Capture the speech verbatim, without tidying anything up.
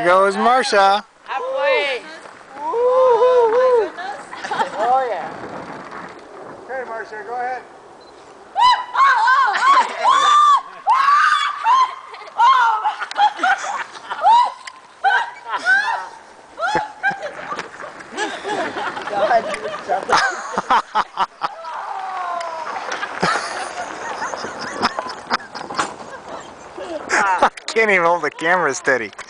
goes Marcia. Halfway. Oh my goodness. Oh yeah. Okay, Marcia, go ahead. Can't even hold the camera steady.